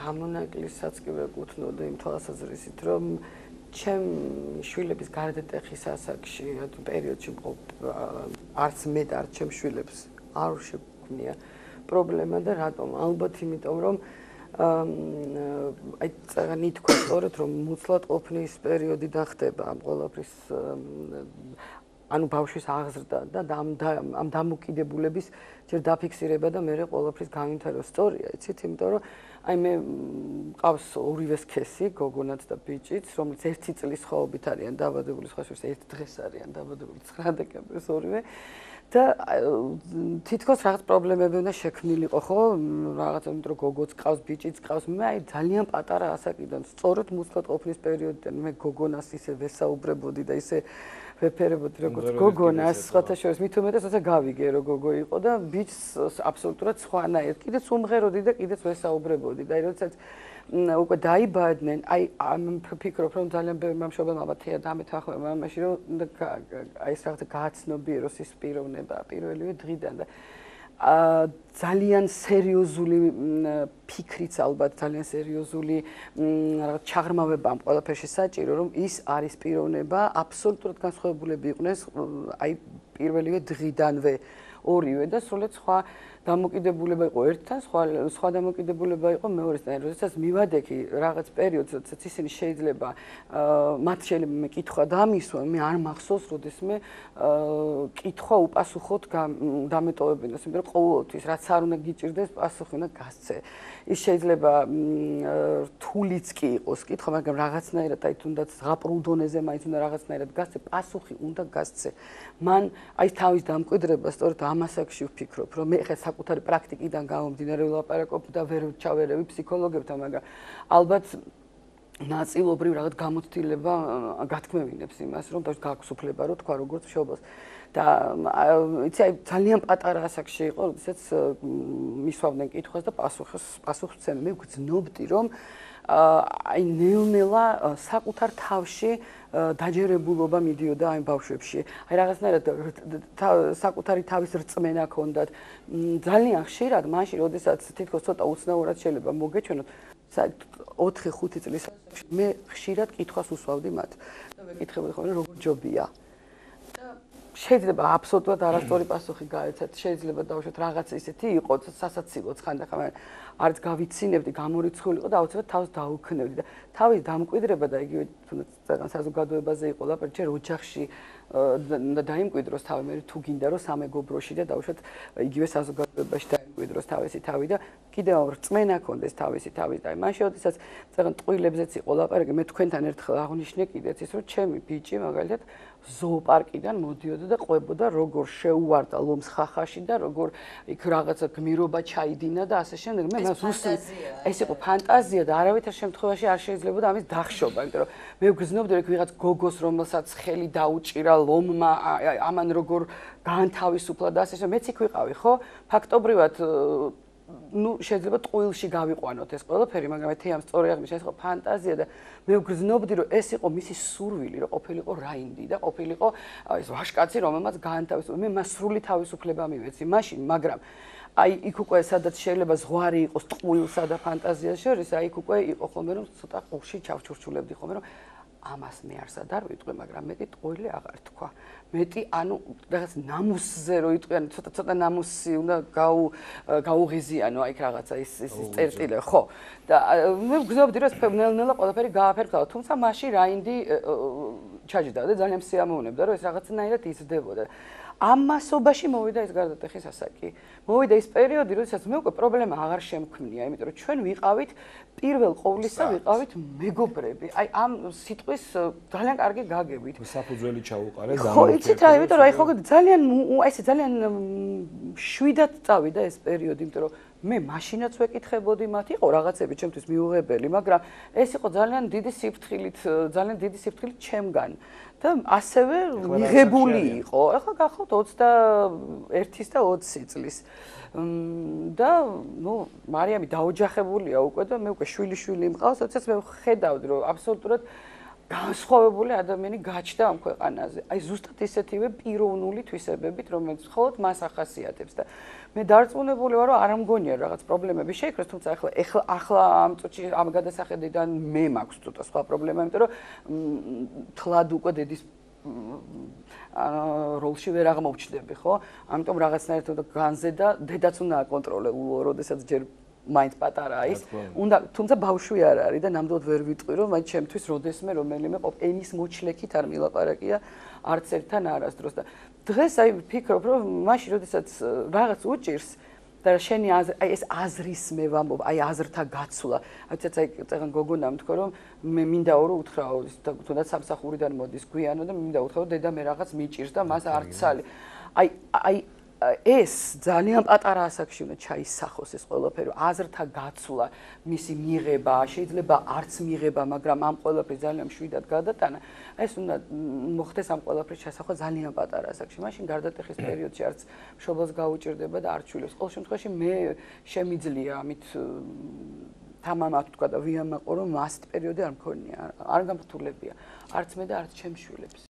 გამონაკლისსაც კი ვეკუთვნოდა იმ თვალსაზრისით, რომ ჩემ შვილების გარდატეხის ასაკში პერიოდში არც მე და არც ჩემ შვილებს არ შეგვქნია პრობლემა და რატომ? ალბათ იმიტომ, რომ აი წაღანი თქვა სწორედ, რომ მუცლად ყოფნის პერიოდიდან ხდება ამ ყველაფრის ანუ ბავშვის აღზრდა და ამ დამოკიდებულების ჯერ დაფიქსირება და მე ყველაფრის განვითარება სწორია, იცით, იმიტომ რომ აი მე მყავს ორივე სქესი, გოგონაც და ბიჭიც, რომელიც 1 წლის ხვაობით არიან დაბადებული, სხვა შორის 1 დღეს არიან დაბადებული 9 დეკემბერს ორივე და თითქოს რაღაც პრობლემები უნდა შექმნილიყო, ხო? რაღაცა, იმიტომ რომ გოგოც ყავს, ბიჭიც ყავს, მე აი ძალიან პატარა ასაკიდან, სწორედ მუცლად ყოფნის პერიოდიდან მე გოგონას ისე ვესაუბრებოდი და ისე ვეფერებოდი როგორც გოგონას, სხვათა შორის მით უმეტეს როცა გავიგე რომ გოგო იყო და ბიჭს აბსოლუტურად სხვანაირად კიდეც უმღეროდი და კიდეც ვესაუბრებოდი და აი როდესაც უკვე დაიბადნენ, აი ფიქრობ რომ ძალიან ბევრი მამშობელმა ალბათ დამეთანხმება მამაში რომ აი ეს რაღაცა გააცნობიეროს ის პიროვნება პირველივე დღიდან და ძალიან სერიოზული ფიქრიც ალბათ ძალიან სერიოზული რაღაც ჩაღრმავება ამ ყველაფერში საჭირო რომ ის არის პიროვნება აბსოლუტურად განსხვავებულები იყვნენ აი პირველივე დღიდანვე ორივე და სრულად სხვა დამოკიდებულება იყო ერთთან, სხვა დამოკიდებულება იყო მეორესთან. როდესაც მივადექი რაღაც პერიოდს, როდესაც ისინი შეიძლება მათ შეიძლება მე კითხვა დამისვა, მე არ მახსოვს, როდესმე კითხვა უპასუხოდ დამეტოვებინოს, იმიტომ რომ ყოველთვის რაც არ უნდა გიჭირდეს, პასუხი უნდა გასცე. ის შეიძლება რთულიც კი იყოს კითხვა, მაგრამ რაღაცნაირად აი თუნდაც ზღაპრულ დონეზე მაინც უნდა რაღაცნაირად გასცე, პასუხი უნდა გასცე. მან აი თავის დამკვიდრება სწორედ ამ ასაკში ვფიქრობ, რომ მე ხა საკუთარი პრაქტიკიდან გამომდინარე ვლაპარაკობ და ვერ ჩავერევი ფსიქოლოგებთან, მაგრამ ალბათ ნაწილობრივ რაღაც გამოცდილება გათქმევინებს იმას, რომ თავის გაქვს უფლება რომ თქვა როგორც მშობელს. და იცი აი ძალიან პატარა ასაკში იყო, როდესაც მისვავდნენ კითხვას და პასუხს ვცემდნენ. მე ვგრძნობდი, რომ აი ნელ-ნელა საკუთარ თავში დაჯერებულობა მიდიოდა აი ბავშვებში. აი რაღაცნაირად საკუთარი თავის რწმენა ჰქონდათ. ძალიან ხშირად მაშინ, როდესაც თითქოს ცოტა უცნაურად შეიძლება მოგეჩვენოთ, 4-5 წლის მე ხშირად კითხვას უსვავდი მათ და ვეკითხებოდი ხოლმე როგორ ჯობია. შეიძლება აბსოლუტურად არასწორი პასუხი გაეცათ, შეიძლება დავუშვათ რაღაც ისეთი იყოს სასაცილოც ხანდახან არც გავიცინებდი, გამორიცხული იყო და აუცილებლად თავს დაუქნევდი და თავის დამკვიდრება და იგივე თუნდაც საზოგადოებაზე იყო ლაპარაკი, ჯერ ოჯახში და დაიმკვიდროს თავი, მე თუ გინდა რომ სამეგობროში და დავუშვათ იგივე საზოგადოებაში დაიმკვიდროს თავისი თავი და კიდევ რწმენა ჰქონდეს თავისი თავის და აი მაშინ როდესაც წეგან ტყუილებზეც იყო ლაპარაკი, მე თქვენთან ერთხელ აღვნიშნე კიდეც ის რომ ჩემი ბიჭი მაგალითად ზოოპარკიდან მოდიოდა და ყვებოდა როგორ შეუვარდა ლომს ხახაში და როგორ იქ რაღაცა გმირობა ჩაიდინა და ასე შემდეგ. მე ეს იყო ფანტაზია და არავითარ შემთხვევაში არ შეიძლებოდა ამის დახშობა, იმიტომ რომ მე ვგრძნობდი რომ ვიღაც გოგოს რომელსაც ხელი დაუჭირა ლომმა ამან როგორ გაანთავისუფლა და ასე შემდეგ. მეც იქ ვიყავი, ხო? ფაქტობრივად ну შეიძლება ტყუილში გავიყვანოთ ეს ყველაფერი, მაგრამ თეამ სწორი აღნიშნა, ეს იყო ფანტაზია და მე ვგრძნობდი რომ ეს იყო მისი სურვილი, რომ ყოფილიყო რაინდი და ყოფილიყო ეს ვაშკაცი, რომელმაც გაანთავისუფლა. მე მას სრული თავისუფლება მივეცი მაშინ, მაგრამ აი იქ უკვე სადაც შეიძლება ზღვარი იყოს ტყუილსა და ფანტაზიას შორის, აი იქ უკვე იყო ხოლმე რომ ცოტა ყურში ჩავჩურჩულებდი ხოლმე რომ ამას მე არსად არ ვიტყვი, მაგრამ მეტი ტყუილი აღარ თქვა. მეტი ანუ რაღაც ნამუსზე რო იტყვიან, ცოტა ნამუსი უნდა გაუღიზიანო აი რაღაცა ის წერტილე, ხო? და მე ვგრძნობდი რომ ნელ-ნელა ყველაფერი გააფერხდა, თუმცა მაშინ რაინდი ჩაჯდა და ძალიან სიამოვნებდა რომ ეს რაღაცნაირად იზრდებოდა. ამ მასობაში მოვიდა ეს გარდატეხის ასაკი. მოვიდა ის პერიოდი, როდესაც მე უკვე პრობლემა აღარ შემქმნია, იმიტომ რომ ჩვენ ვიყავით პირველ ყოვლისა ვიყავით მეგობრები. აი ამ სიტყვის ძალიან კარგი გაგებით. საფუძველი ჩაუყარე და ხო, იცით რა, იმიტომ რომ აი ხო ძალიან აი ესე ძალიან შვიდად წავიდა ეს პერიოდი, იმიტომ რომ მე მაშინაც ვეკითხებოდი მათ, იყო რაღაცები ჩემთვის მიუღებელი, მაგრამ ეს იყო ძალიან დიდი სიფრთხილით ჩემგან. და ასევე მიღებული იყო. ახლა გახავთ 21-ის და 20 წლის. და ნუ მარიამი დაოჯახებულია უკვე და მე უკვე შვილი მყავს, როდესაც მე ხედავდი რომ აბსოლუტურად განსხვავებული ადამიანი გაჩნდა ამ ქვეყანაზე. აი ზუსტად ისეთივე პიროვნული თვისებებით, რომელიც მხოლოდ მას ახასიათებს და მე დარწმუნებული ვარ, რომ არ მგონია რაღაც პრობლემები შეიქროს, თუმცა ახლა ამ წუთში ამ გადასახედიდან მე მაქვს ცოტა სხვა პრობლემა, იმიტომ რომ თლად უკვე დედის როლში ვერ აღმოჩნდები, ხო? ამიტომ რაღაცნაირად განზე და დედაც უნდა აკონტროლებულო, როდესაც ჯერ მაინც პატარა არის. თუმცა ბავშვი არ არის და ნამდვილად ვერ ვიტყვი, რომ აი ჩემთვის როდესმე რომელიმე ენის მოჩლექით არ მილაპარაკია არც ერთთან არასდროს და დღეს აი ვფიქრობ, რომ მაშინ როდესაც რაღაც უჭირს და შენი აი ეს აზრის მე ვამბობ, აი აზრთა გაცვლა. აიცაც აი წეგან გოგონამ თქვა, რომ მე მინდაო რომ უთხრაო, თუნდაც სამსახურიდან მოდის გვიანო და მინდა უთხრაო, დედა მე რაღაც მიჭირს და მას არ ცალი. აი ეს ძალიან პატარა ასაკში უნდა ჩაისახოს ეს ყველაფერი, აზრთა გაცვლა, მისი მიღება, შეიძლება არც მიღება, მაგრამ ამ ყველაფრის ძალიან მშვიდად გადატანა, ეს უნდა მოხდეს ამ ყველაფრის ჩასახვა ძალიან პატარა ასაკში. მაშინ გარდატეხის პერიოდში არც მშობელს გაუჭირდება და არც შვილებს. ყოველ შემთხვევაში მე შემიძლია ამით თამამად თქვა და ვიამაყო, რომ ასეთი პერიოდი არ მქონია, არ გამრთულებია, არც მე და არც ჩემს შვილებს.